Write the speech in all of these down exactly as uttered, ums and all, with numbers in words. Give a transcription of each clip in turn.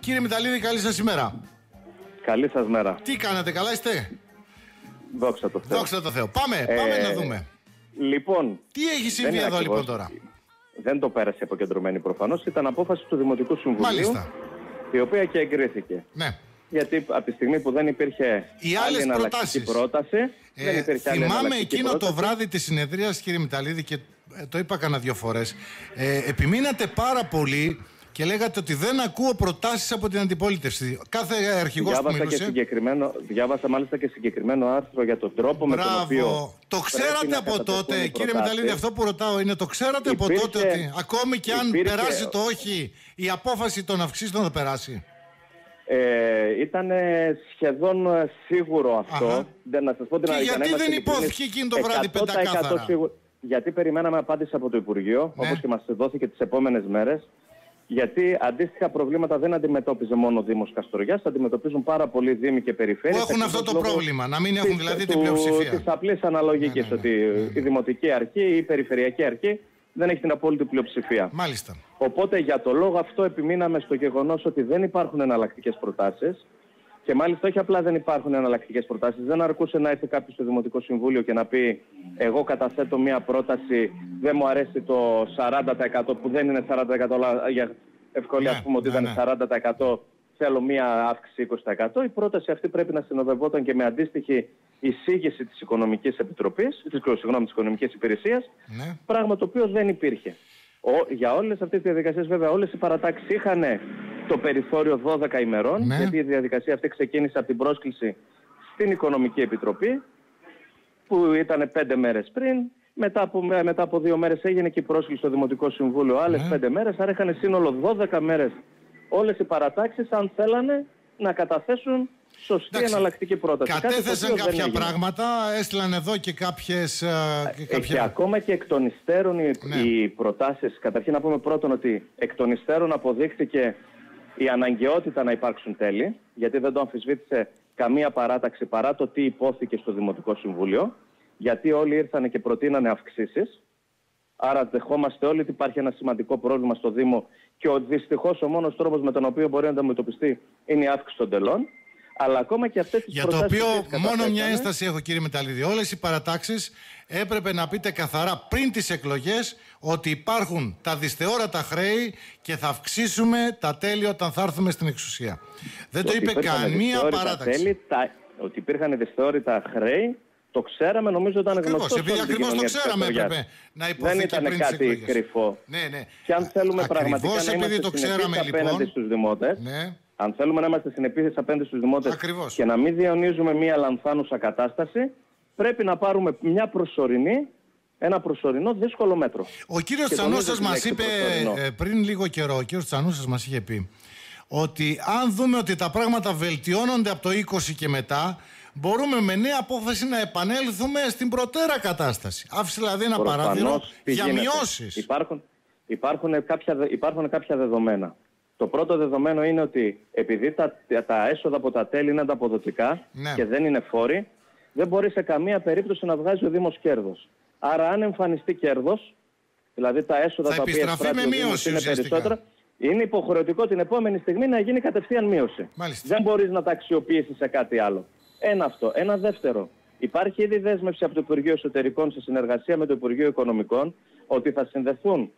Κύριε Μηταλίδη, καλή σας ημέρα. Καλή σας μέρα. Τι κάνετε, καλά είστε? Δόξα τω Θεώ. Δόξα τω Θεώ. Πάμε, ε, πάμε να δούμε. Λοιπόν. Τι έχει συμβεί εδώ ακριβώς, λοιπόν τώρα? Δεν το πέρασε αποκεντρωμένη προφανώς. Ήταν απόφαση του Δημοτικού Συμβουλίου. Μάλιστα. Η οποία και εγκρίθηκε. Ναι. Γιατί από τη στιγμή που δεν υπήρχε οι άλλη εναλλακτική πρόταση. Ε, δεν υπήρχε άλλη θυμάμαι εκείνο πρόταση. Το βράδυ της συνεδρίας, κύριε Μηταλίδη, και το είπα κανένα δύο φορές. Ε, επιμείνατε πάρα πολύ και λέγατε ότι δεν ακούω προτάσεις από την αντιπολίτευση. Κάθε αρχηγός που μιλούσε. Και συγκεκριμένο, διάβασα μάλιστα και συγκεκριμένο άρθρο για τον τρόπο Μπράβο. με τον οποίο. Το ξέρατε από τότε, κύριε Μηταλίδη, αυτό που ρωτάω είναι το ξέρατε υπήρχε, από τότε ότι ακόμη και αν υπήρχε, περάσει το όχι, η απόφαση των αυξήσεων θα περάσει? Ε, ήταν σχεδόν σίγουρο αυτό. Δεν, να σας πω την και γιατί δεν υπόθηκε εκείνο το βράδυ πεντακάθαρα? Σίγουρο, γιατί περιμέναμε απάντηση από το Υπουργείο, ναι. Όπως και μας δόθηκε τις επόμενες μέρες. Γιατί αντίστοιχα προβλήματα δεν αντιμετώπιζε μόνο ο Δήμος Καστοριάς, αντιμετωπίζουν πάρα πολλοί δήμοι και περιφέρειες. Που έχουν αυτό το πρόβλημα, να μην έχουν δηλαδή την πλειοψηφία. Της απλής αναλογικής, ναι, ναι, ναι, ναι, ναι. ότι η Δημοτική Αρχή ή η Περιφερειακή Αρχή δεν έχει την απόλυτη πλειοψηφία. Μάλιστα. Οπότε για το λόγο αυτό επιμείναμε στο γεγονός ότι δεν υπάρχουν εναλλακτικές προτάσεις. Και μάλιστα όχι απλά δεν υπάρχουν εναλλακτικές προτάσεις. Δεν αρκούσε να έρθει κάποιος στο Δημοτικό Συμβούλιο και να πει εγώ καταθέτω μια πρόταση, δεν μου αρέσει το σαράντα τοις εκατό που δεν είναι σαράντα τοις εκατό, αλλά για ευκολία, ναι, ας πούμε ότι ναι, ήταν ναι. σαράντα τοις εκατό, θέλω μια αύξηση είκοσι τοις εκατό. Η πρόταση αυτή πρέπει να συνοδευόταν και με αντίστοιχη εισήγηση της Οικονομικής Επιτροπής, της, συγγνώμη, της Οικονομικής Υπηρεσίας, ναι. Πράγμα το οποίο δεν υπήρχε. Ο, για όλες αυτές τις διαδικασίες βέβαια όλες οι παρατάξεις είχαν το περιθώριο δώδεκα ημερών, ναι. Γιατί η διαδικασία αυτή ξεκίνησε από την πρόσκληση στην Οικονομική Επιτροπή που ήταν πέντε μέρες πριν, μετά από, μετά από δύο μέρες έγινε και η πρόσκληση στο Δημοτικό Συμβούλιο άλλες ναι. πέντε μέρες, άρα είχαν σύνολο δώδεκα μέρες όλες οι παρατάξεις αν θέλανε να καταθέσουν σωστή εντάξει, εναλλακτική πρόταση. Κατέθεσαν κάποια πράγματα, έστειλαν εδώ και κάποιες... Και, κάποια... και ακόμα και εκ των υστέρων οι, ναι. οι προτάσεις, καταρχήν να πούμε πρώτον ότι εκ των υστέρων αποδείχθηκε η αναγκαιότητα να υπάρξουν τέλη, γιατί δεν το αμφισβήτησε καμία παράταξη παρά το τι υπόθηκε στο Δημοτικό Συμβούλιο, γιατί όλοι ήρθαν και προτείνανε αυξήσεις. Άρα δεχόμαστε όλοι ότι υπάρχει ένα σημαντικό πρόβλημα στο Δήμο και ο, δυστυχώς ο μόνος τρόπος με τον οποίο μπορεί να αντιμετωπιστεί είναι η αύξηση των τελών. Αλλά ακόμα και αυτές τις για το οποίο μόνο μια ένσταση έχω, κύριε Μηταλίδη. Όλες οι παρατάξεις έπρεπε να πείτε καθαρά πριν τις εκλογές ότι υπάρχουν τα δυσθεώρατα χρέη και θα αυξήσουμε τα τέλη όταν θα έρθουμε στην εξουσία. Δεν το είπε καμία παράταξη. Τέλη, τα, ότι υπήρχαν δυσθεώρητα χρέη, το ξέραμε, νομίζω ήταν γνωστό. Επειδή ακριβώς το ξέραμε έπρεπε να υποθεί και πριν τις εκλογές. Δεν ήταν κάτι κρυφό. Ναι, ναι. Και αν θέλουμε πραγματικά να είμαστε το ξέραμε, απέναντι λοιπόν, στους δημότες, ναι. αν θέλουμε να είμαστε συνεπείς απέναντι στους δημότες ακριβώς. Και να μην διαιωνίζουμε μια λανθάνουσα κατάσταση, πρέπει να πάρουμε μια προσωρινή, ένα προσωρινό δύσκολο μέτρο. Ο κύριος Τσανούσας μας είπε ε, πριν λίγο καιρό, ο κύριος Τσανούσας μας είχε πει ότι αν δούμε ότι τα πράγματα βελτιώνονται από το είκοσι και μετά, μπορούμε με νέα απόφαση να επανέλθουμε στην προτέρα κατάσταση. Άφησε δηλαδή ένα Προφανώς παράδειγμα για γίνεται. μειώσεις. Υπάρχουν, υπάρχουν, κάποια, υπάρχουν κάποια δεδομένα. Το πρώτο δεδομένο είναι ότι επειδή τα, τα έσοδα από τα τέλη είναι ανταποδοτικά, ναι, και δεν είναι φόροι, δεν μπορεί σε καμία περίπτωση να βγάζει ο Δήμος κέρδος. Άρα αν εμφανιστεί κέρδος, δηλαδή τα έσοδα θα τα οποία εισπράττει ο Δήμος είναι περισσότερα, είναι υποχρεωτικό την επόμενη στιγμή να γίνει κατευθείαν μείωση. Μάλιστα. Δεν μπορείς να τα αξιοποιήσεις σε κάτι άλλο. Ένα αυτό. Ένα δεύτερο. Υπάρχει ήδη δέσμευση από το Υπουργείο Εσωτερικών σε συνεργασία με το Υπουργείο Οικονομικών ότι θα συνδεθούν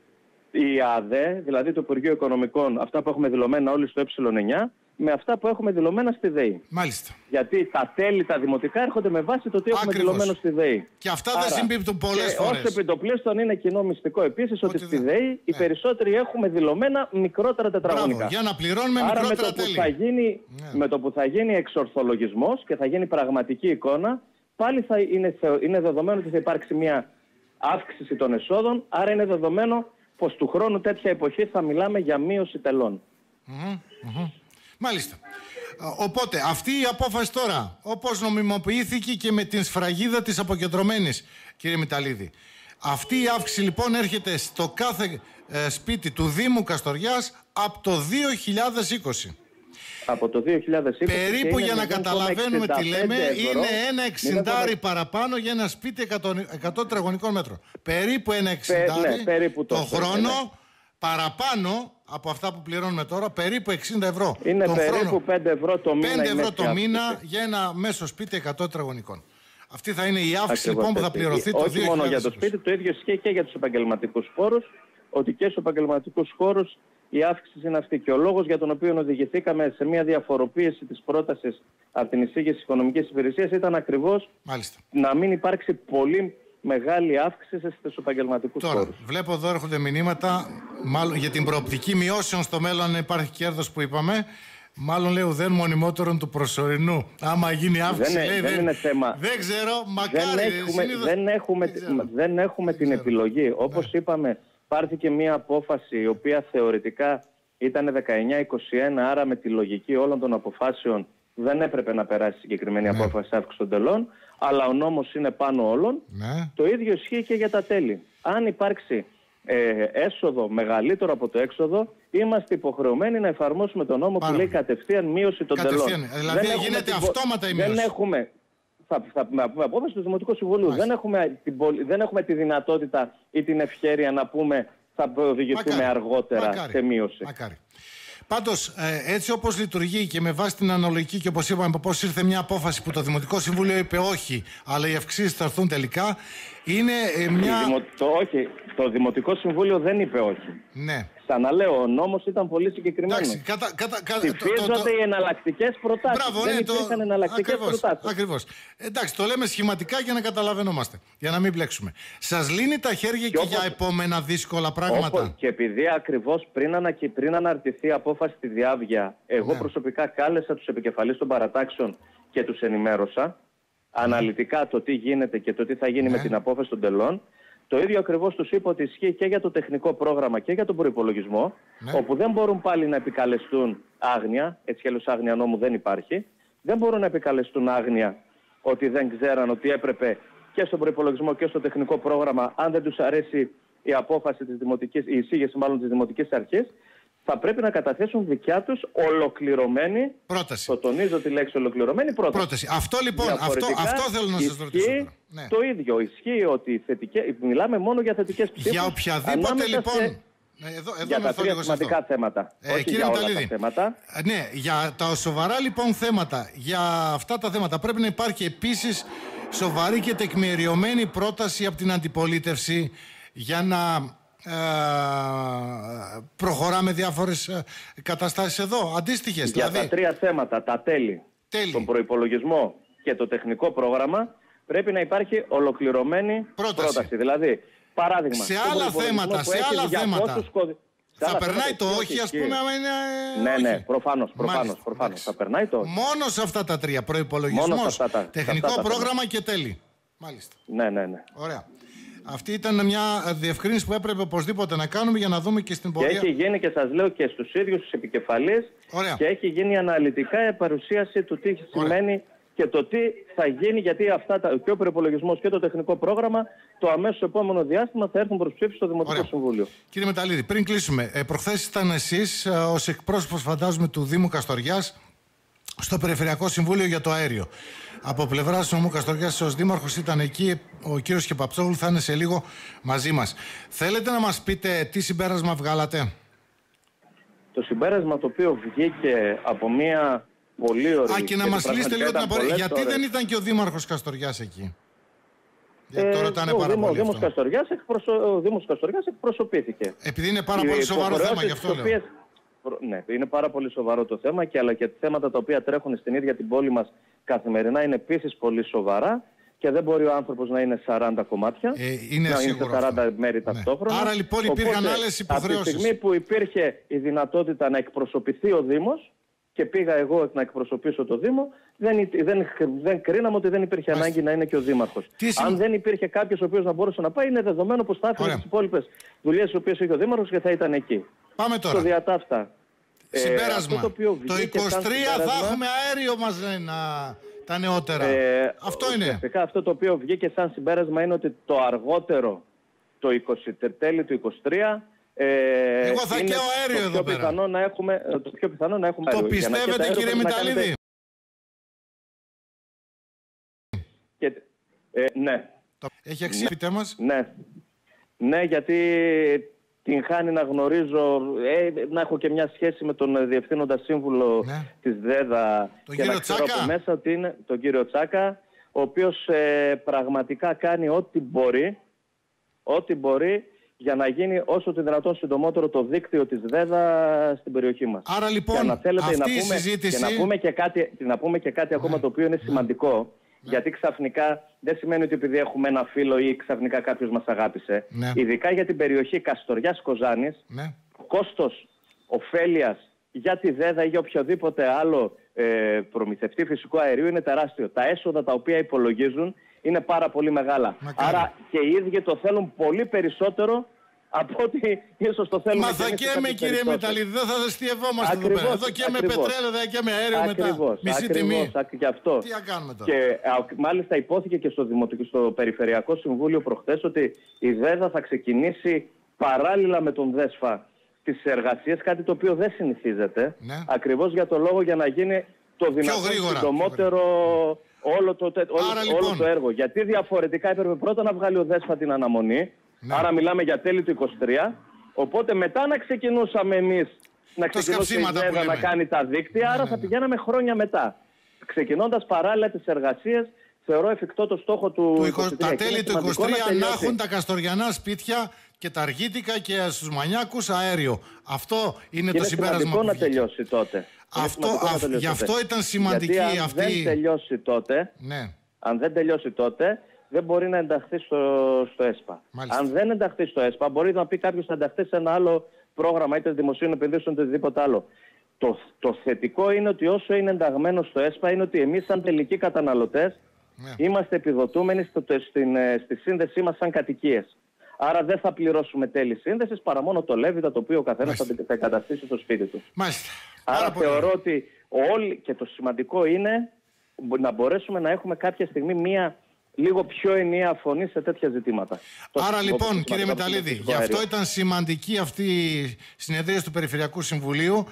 η ΑΔΕ, δηλαδή το Υπουργείο Οικονομικών, αυτά που έχουμε δηλωμένα όλοι στο ε εννιά, με αυτά που έχουμε δηλωμένα στη ΔΕΗ. Μάλιστα. Γιατί τα τέλη τα δημοτικά έρχονται με βάση το τι έχουμε Ακριβώς. δηλωμένο στη ΔΕΗ. Και αυτά δεν συμπίπτουν πολλές φορές. Ως επιτοπλίστων είναι κοινό μυστικό επίσης ότι, ότι στη ΔΕΗ ναι. οι περισσότεροι έχουμε δηλωμένα μικρότερα τετραγωνικά. Μπράβο, για να πληρώνουμε Άρα μικρότερα με το, τέλη. Που θα γίνει, ναι. με το που θα γίνει εξορθολογισμός και θα γίνει πραγματική εικόνα, πάλι θα είναι, είναι δεδομένο ότι θα υπάρξει μια αύξηση των εσόδων, άρα είναι δεδομένο πως του χρόνου τέτοια εποχή θα μιλάμε για μείωση τελών. Mm-hmm, mm-hmm. Μάλιστα. Οπότε αυτή η απόφαση τώρα, όπως νομιμοποιήθηκε και με την σφραγίδα της αποκεντρωμένης, κύριε Μηταλίδη, αυτή η αύξηση λοιπόν έρχεται στο κάθε ε, σπίτι του Δήμου Καστοριάς από το δύο χιλιάδες είκοσι. Από το δύο χιλιάδες είκοσι περίπου για να καταλαβαίνουμε τι λέμε, είναι ένα εξιντάρι παραπάνω για ένα σπίτι εκατό τετραγωνικών μέτρων. Περίπου ένα εξιντάρι ναι, περίπου το τόσο, χρόνο, ναι. παραπάνω από αυτά που πληρώνουμε τώρα, περίπου εξήντα ευρώ. Είναι τον περίπου χρόνο. πέντε ευρώ το μήνα. πέντε ευρώ το μήνα αύξηση. για ένα μέσο σπίτι εκατό τετραγωνικών. Αυτή θα είναι η αύξηση Ακριβώς λοιπόν που θα έτσι. πληρωθεί το Όχι δύο χιλιάδες είκοσι. μόνο για το σπίτι, το ίδιο ισχύει και για τους επαγγελματικούς χώρους. Ότι και στους επαγγελματικούς χώρους η αύξηση είναι αυτή. Και ο λόγος για τον οποίο οδηγηθήκαμε σε μια διαφοροποίηση της πρότασης από την εισήγηση οικονομικής υπηρεσίας ήταν ακριβώς Μάλιστα. να μην υπάρξει πολύ μεγάλη αύξηση στους επαγγελματικούς Τώρα, χώρους. βλέπω εδώ έρχονται μηνύματα μάλλον για την προοπτική μειώσεων στο μέλλον, αν υπάρχει κέρδος που είπαμε. Μάλλον λέει ουδέν μονιμότερον του προσωρινού. Άμα γίνει αύξηση, δεν, λέει, δεν, δεν, είναι θέμα. δεν ξέρω, μακάρι. Δεν έχουμε, συνήθως... δεν έχουμε, δεν δεν έχουμε την επιλογή. Όπως ναι. είπαμε, πάρθηκε μια απόφαση η οποία θεωρητικά ήταν δεκαεννιά είκοσι ένα, άρα με τη λογική όλων των αποφάσεων δεν έπρεπε να περάσει συγκεκριμένη ναι. απόφαση αύξηση των τελών, αλλά ο νόμος είναι πάνω όλων. Ναι. Το ίδιο ισχύει και για τα τέλη. Αν υπάρξει ε, έσοδο μεγαλύτερο από το έξοδο, είμαστε υποχρεωμένοι να εφαρμόσουμε τον νόμο Πάρα που λέει πολύ. κατευθείαν μείωση των Κατευθείαν. τελών. Δηλαδή Δεν γίνεται την... αυτόματα η μείωση. Δεν έχουμε, θα, θα, με απόφαση του Δημοτικού Συμβουλίου, δεν έχουμε, την, δεν έχουμε τη δυνατότητα ή την ευχέρεια να πούμε θα οδηγηθούμε Μακάρι. αργότερα Μακάρι. σε μείωση. Μακάρι. Πάντως, έτσι όπως λειτουργεί και με βάση την αναλογική και όπως είπαμε, πώς ήρθε μια απόφαση που το Δημοτικό Συμβούλιο είπε όχι, αλλά οι αυξήσεις θα έρθουν τελικά, είναι μια... Δημο... Το, όχι, το Δημοτικό Συμβούλιο δεν είπε όχι. Ναι. Ξαναλέω, ο νόμος ήταν πολύ συγκεκριμένος. Εντάξει, κατα, κατα, κατα, Ψηφίζονται το, το, το... οι εναλλακτικές προτάσεις. Μπράβο, δεν ναι, υπήρχαν το... εναλλακτικές ακριβώς, προτάσεις. Ακριβώς. Εντάξει, το λέμε σχηματικά για να καταλαβαίνομαστε, για να μην μπλέξουμε. Σας λύνει τα χέρια και, και όπως... για επόμενα δύσκολα πράγματα. Όπως... Και επειδή ακριβώς πριν, ανα... πριν αναρτηθεί η απόφαση στη Διάβγεια, εγώ ναι. προσωπικά κάλεσα τους επικεφαλείς των παρατάξεων και τους ενημέρωσα ναι. αναλυτικά το τι γίνεται και το τι θα γίνει ναι. με την απόφαση των τελών. Το ίδιο ακριβώς τους είπα ότι ισχύει και για το τεχνικό πρόγραμμα και για τον προϋπολογισμό, ναι. όπου δεν μπορούν πάλι να επικαλεστούν άγνοια, έτσι κι αλλιώς άγνοια νόμου δεν υπάρχει, δεν μπορούν να επικαλεστούν άγνοια ότι δεν ξέραν ότι έπρεπε και στον προϋπολογισμό και στο τεχνικό πρόγραμμα, αν δεν τους αρέσει η απόφαση της δημοτικής, η εισήγηση μάλλον της Δημοτικής Αρχής, θα πρέπει να καταθέσουν δικιά τους ολοκληρωμένη πρόταση. Το τονίζω τη λέξη ολοκληρωμένη πρόταση. πρόταση. Αυτό λοιπόν, αυτό, αυτό θέλω να σας ρωτήσω. Ναι. Το ίδιο ισχύει ότι θετικές, μιλάμε μόνο για θετικές ψήφους. Για οποιαδήποτε λοιπόν... Σε... Εδώ, εδώ για τα τρία σημαντικά θέματα. Ε, όχι κύριε για όλα Μηταλίδη, τα θέματα. Ναι, για τα σοβαρά λοιπόν θέματα, για αυτά τα θέματα πρέπει να υπάρχει επίσης σοβαρή και τεκμηριωμένη πρόταση από την αντιπολίτευση για να ε, προχωράμε διάφορες ε, καταστάσεις εδώ, αντίστοιχες. Για δηλαδή... τα τρία θέματα, τα τέλη, τέλη, τον προϋπολογισμό και το τεχνικό πρόγραμμα, πρέπει να υπάρχει ολοκληρωμένη πρόταση. πρόταση. Δηλαδή, παράδειγμα, σε άλλα θέματα, σε άλλα θέματα. Κωδι... Θα άλλα περνάει θέματα, το όχι, ας πούμε, άμα είναι... Ναι, όχι. ναι, προφανώς, προφανώς, προφανώς. Θα περνάει το όχι. Μόνο σε αυτά τα τρία, προϋπολογισμός, τα, τεχνικό αυτά πρόγραμμα και τέλη. Μάλιστα. Ναι, ναι, ναι. Ωραία. Αυτή ήταν μια διευκρίνηση που έπρεπε οπωσδήποτε να κάνουμε για να δούμε και στην πορεία. Και έχει γίνει, και σας λέω, και στους ίδιους τους επικεφαλείς. Ωραία. Και έχει γίνει αναλυτικά η παρουσίαση του τι Ωραία. σημαίνει και το τι θα γίνει, γιατί αυτά τα, και ο προϋπολογισμός και το τεχνικό πρόγραμμα το αμέσως επόμενο διάστημα θα έρθουν προς ψήφιση στο Δημοτικό Ωραία. Συμβούλιο. Κύριε Μεταλλίδη, πριν κλείσουμε, ε, προχθές ήταν εσείς ε, ως εκπρόσωπος, φαντάζομαι, του Δήμου Καστοριάς στο Περιφερειακό Συμβούλιο για το Αέριο. Από πλευράς του νομού Καστοριάς, ως δήμαρχος ήταν εκεί, ο κύριος Κεπαψόγλου θα είναι σε λίγο μαζί μας. Θέλετε να μας πείτε τι συμπέρασμα βγάλατε? Το συμπέρασμα το οποίο βγήκε από μια πολύ ωραία... Α, και να μας λύσετε λίγο την απορία. Γιατί ωραίες. δεν ήταν και ο δήμαρχος Καστοριάς εκεί? Γιατί το ρωτάνε πάρα πολύ. Ο Δήμος Καστοριάς, εκπροσω... ο Δήμος Καστοριάς εκπροσωπήθηκε. Επειδή είναι πάρα πολύ σοβαρό θέμα, γι' αυτό λέω. Οποίες... Ναι, είναι πάρα πολύ σοβαρό το θέμα, και αλλά και θέματα τα οποία τρέχουν στην ίδια την πόλη μας καθημερινά είναι επίσης πολύ σοβαρά, και δεν μπορεί ο άνθρωπος να είναι σαράντα κομμάτια, ε, είναι να είναι σε σαράντα αυτό. μέρη ταυτόχρονα. Ναι. Άρα λοιπόν υπήρχαν Οπότε, άλλες υποχρεώσεις. Από τη στιγμή που υπήρχε η δυνατότητα να εκπροσωπηθεί ο Δήμος και πήγα εγώ να εκπροσωπήσω το Δήμο, δεν, δεν, δεν κρίναμε ότι δεν υπήρχε Μάλιστα. ανάγκη να είναι και ο Δήμαρχος. Τι Αν δεν υπήρχε κάποιος ο οποίος να μπορούσε να πάει, είναι δεδομένο πως θα άφηνε τις υπόλοιπες δουλειές τις οποίες είχε ο Δήμαρχος και θα ήταν εκεί. Πάμε τώρα. Στο διατάφτα. Συμπέρασμα. Ε, το, το είκοσι τρία θα έχουμε αέριο, μας λένε να... τα νεότερα. Ε, αυτό είναι. Φυσικά αυτό το οποίο βγήκε σαν συμπέρασμα είναι ότι το αργότερο, το είκοσι, τέλη του είκοσι τρία, ε, εγώ θα καίω αέριο εδώ πέρα. Πιθανό να έχουμε, το πιο πιθανό να έχουμε το αέριο. Το πιστεύετε, κύριε Μηταλίδη? Κάνετε... Και, ε, ναι. Έχει αξία, πείτε μας. Ναι. Ναι, γιατί την χάνει να γνωρίζω, ε, να έχω και μια σχέση με τον διευθύνοντα σύμβουλο ναι. της ΔΕΔΑ τον και να ξέρω από μέσα ότι είναι τον κύριο Τσάκα, ο οποίος ε, πραγματικά κάνει ό,τι μπορεί, ό,τι μπορεί για να γίνει όσο το δυνατόν συντομότερο το δίκτυο της ΔΕΔΑ στην περιοχή μας. Άρα λοιπόν, να θέλετε, αυτή να η πούμε, συζήτηση... Και να πούμε και κάτι, να πούμε και κάτι ναι. ακόμα το οποίο είναι ναι. σημαντικό, ναι. γιατί ξαφνικά δεν σημαίνει ότι επειδή έχουμε ένα φίλο ή ξαφνικά κάποιος μας αγάπησε. Ναι. Ειδικά για την περιοχή Καστοριάς-Κοζάνης, ναι. κόστος ωφέλειας για τη ΔΕΔΑ ή για οποιοδήποτε άλλο ε, προμηθευτή φυσικού αερίου είναι τεράστιο. Τα έσοδα τα οποία υπολογίζουν είναι πάρα πολύ μεγάλα. Μακάρι. Άρα και οι ίδιοι το θέλουν πολύ περισσότερο από ότι ίσως το θέλουμε. Μα θα καίμε, κύριε Μεταλλίδη, δεν θα ζεστιευόμαστε εδώ πέρα. Εδώ καίμε πετρέλαιο, δεν καίμε αέριο ακριβώς, μετά. Μισή ακριβώς, τιμή. Και αυτό. Τι να κάνουμε τώρα. Και α, μάλιστα υπόθηκε και στο, Δημοτικό, στο Περιφερειακό Συμβούλιο προχθές ότι η ΔΕΔΑ θα ξεκινήσει παράλληλα με τον ΔΕΣΦΑ τις εργασίες, κάτι το οποίο δεν συνηθίζεται. Ναι. Ακριβώς για το λόγο για να γίνει το δυνατόν συντομότερο όλο το, όλο, Άρα, όλο λοιπόν, το έργο. Γιατί διαφορετικά έπρεπε πρώτα να βγάλει ο ΔΕΣΦΑ την αναμονή. Ναι. Άρα μιλάμε για τέλη του είκοσι τρία. Οπότε μετά να ξεκινούσαμε εμείς να ξεκινήσουμε η ΔΕΔΑ να κάνει τα δίκτυα. Ναι, άρα ναι, ναι. θα πηγαίναμε χρόνια μετά. Ξεκινώντας παράλληλα τις εργασίες, θεωρώ εφικτό το στόχο του, του είκοσι τρία. Τα τέλη του είκοσι τρία να, να έχουν τα καστοριανά σπίτια και τα αργίτικα και στους μανιάκους αέριο. Αυτό είναι, είναι το συμπέρασμα που να τελειώσει τότε. Αυτό, α, να γι' αυτό ήταν σημαντική γιατί αν αυτή... δεν τελειώσει τότε, ναι. αν δεν τελειώσει τότε, δεν μπορεί να ενταχθεί στο, στο ΕΣΠΑ. Μάλιστα. Αν δεν ενταχθεί στο ΕΣΠΑ, μπορεί να πει κάποιος να ενταχθεί σε ένα άλλο πρόγραμμα, είτε δημοσίων επενδύσεων, είτε οτιδήποτε άλλο. Το, το θετικό είναι ότι όσο είναι ενταγμένο στο ΕΣΠΑ, είναι ότι εμείς σαν τελικοί καταναλωτές ναι. είμαστε επιδοτούμενοι στο, στην, στη σύνδεσή μας σαν κατοικίες. Άρα δεν θα πληρώσουμε τέλη σύνδεσης παρά μόνο το λέβητα το οποίο ο καθένας θα, θα εγκαταστήσει στο σπίτι του. Μάλιστα. Άρα θεωρώ ότι όλοι, και το σημαντικό είναι να μπορέσουμε να έχουμε κάποια στιγμή μία λίγο πιο ενιαία φωνή σε τέτοια ζητήματα. Άρα το λοιπόν κύριε Μεταλλίδη, γι' αυτό ήταν σημαντική αυτή η συνεδρία του Περιφερειακού Συμβουλίου.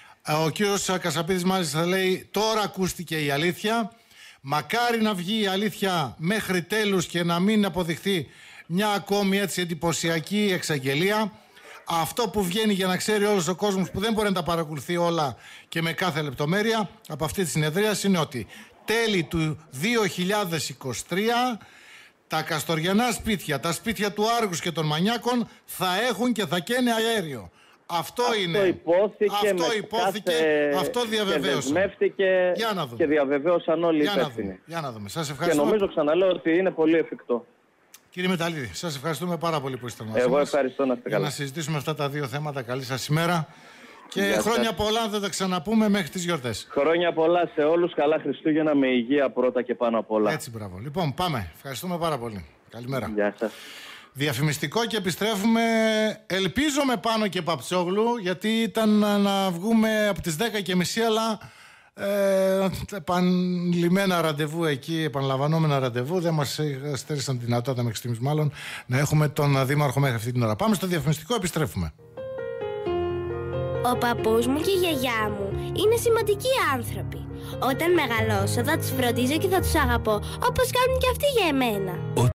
Ο κύριος Κασαπίδης μάλιστα λέει τώρα ακούστηκε η αλήθεια. Μακάρι να βγει η αλήθεια μέχρι τέλους και να μην αποδειχθεί μια ακόμη έτσι εντυπωσιακή εξαγγελία. Αυτό που βγαίνει για να ξέρει όλος ο κόσμος που δεν μπορεί να τα παρακολουθεί όλα και με κάθε λεπτομέρεια από αυτή τη συνεδρία είναι ότι τέλη του δύο χιλιάδες είκοσι τρία τα καστοριανά σπίτια, τα σπίτια του Άργους και των Μανιάκων θα έχουν και θα καίνε αέριο. Αυτό, αυτό είναι. Υπόθηκε αυτό υπόθηκε, κάθε... αυτό διαβεβαίωσε. Και δεσμεύτηκε και διαβεβαίωσαν όλοι οι υπεύθυνοι. Για να δούμε. Σας ευχαριστώ. Και νομίζω ξαναλέω ότι είναι πολύ εφικτό. Κύριε Μεταλλίδη, σας ευχαριστούμε πάρα πολύ που είστε μαζί μας. Εγώ ευχαριστώ, να είστε καλά. Για να συζητήσουμε αυτά τα δύο θέματα. Καλή σας ημέρα. Και Γεια χρόνια σας. πολλά, αν δεν τα ξαναπούμε μέχρι τις γιορτές. Χρόνια πολλά σε όλους. Καλά Χριστούγεννα με υγεία πρώτα και πάνω απ' όλα. Έτσι, μπράβο. Λοιπόν, πάμε. Ευχαριστούμε πάρα πολύ. Καλημέρα. Γεια σας. Διαφημιστικό και επιστρέφουμε. Ελπίζω με Πάνο και Παπτσόγλου, γιατί ήταν να βγούμε από τις δέκα και μισή, αλλά ε, επανειλημμένα ραντεβού εκεί, επαναλαμβανόμενα ραντεβού, δεν μας στέρισαν τη δυνατότητα μέχρι στιγμής μάλλον να έχουμε τον Δήμαρχο μέχρι αυτή την ώρα. Πάμε στο διαφημιστικό, επιστρέφουμε. Ο παππούς μου και η γιαγιά μου είναι σημαντικοί άνθρωποι. Όταν μεγαλώσω θα τους φροντίζω και θα τους αγαπώ όπως κάνουν και αυτοί για εμένα.